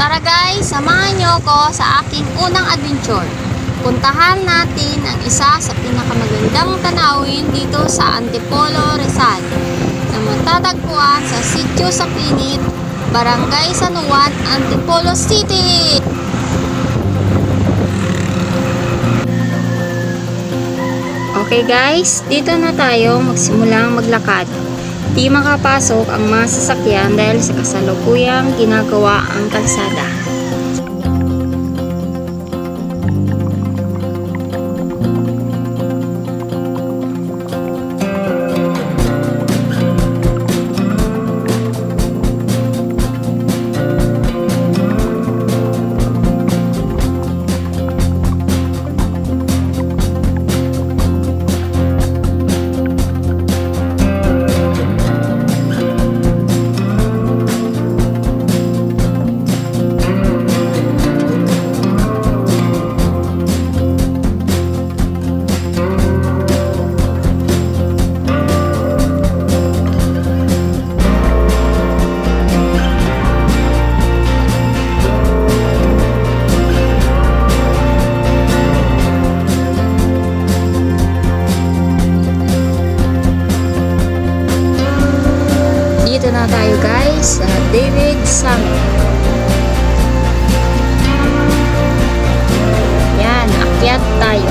Tara guys, samahan nyo ko sa aking unang adventure. Puntahan natin ang isa sa pinakamagandang tanawin dito sa Antipolo, Rizal, na matatagpuan sa Sitio Sapinit, Barangay San Juan, Antipolo City. Okay guys, dito na tayo magsimulang maglakad. Di makapasok ang mga sasakyan dahil sa kasalukuyang ginagawa ang kalsada. Dito na tayo guys sa David Summit. Yan, akyat tayo.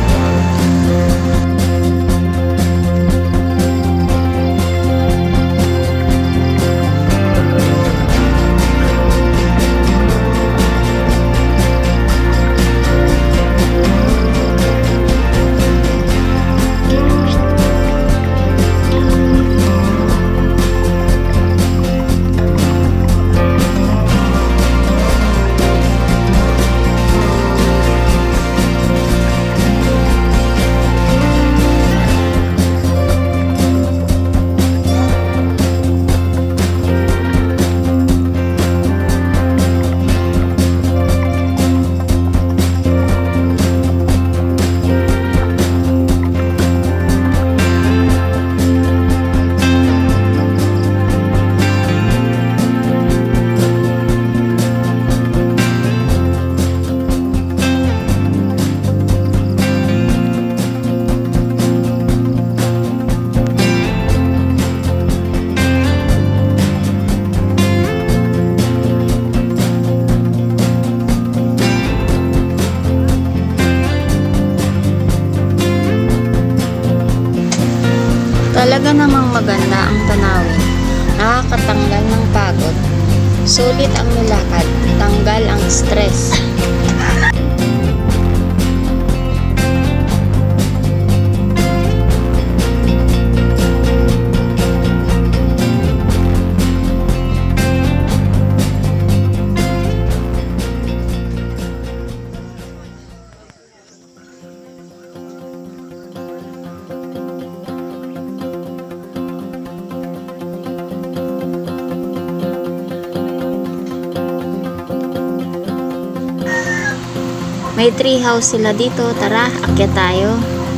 Talaga namang maganda ang tanawin. Nakakatanggal ng pagod. Sulit ang nilakad. Tanggal ang stress. May tree house sila dito. Tara, akyat tayo.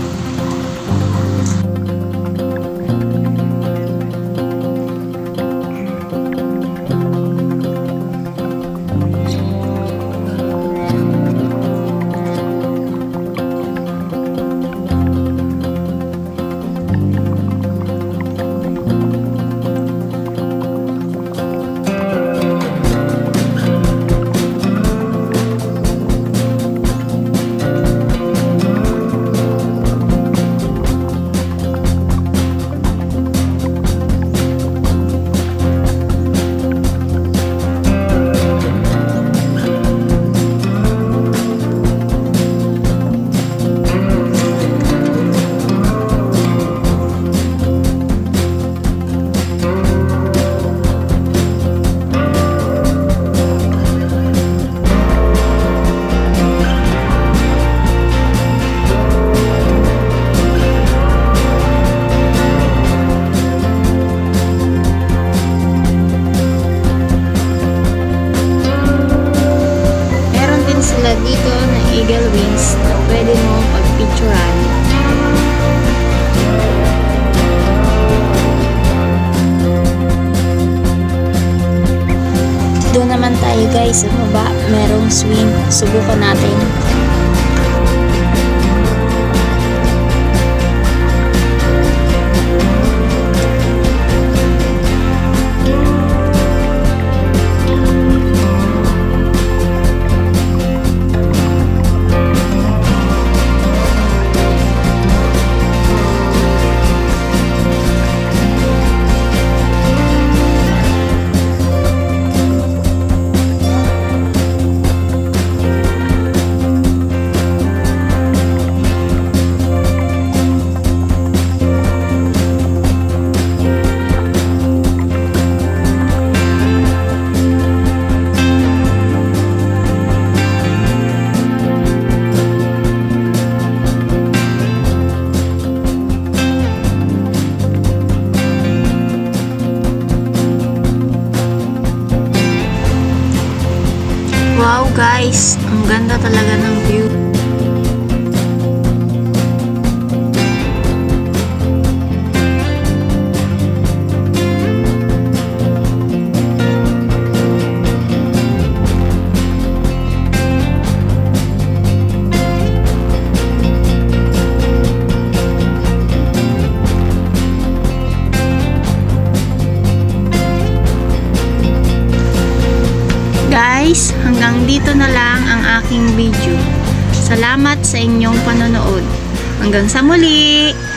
Dito na eagle wings na pwede mo pagpicturean. Doon naman naman tayo guys, sa baba merong swing, subukan natin. Wow guys, ang ganda talaga ng view. Guys, hanggang dito na lang ang aking video. Salamat sa inyong panonood. Hanggang sa muli!